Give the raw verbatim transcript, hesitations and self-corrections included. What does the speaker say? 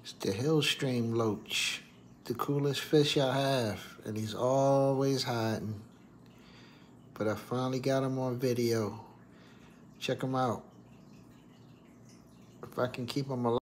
It's the Hillstream loach, the coolest fish I have, and he's always hiding. But I finally got him on video. Check him out. If I can keep him alive.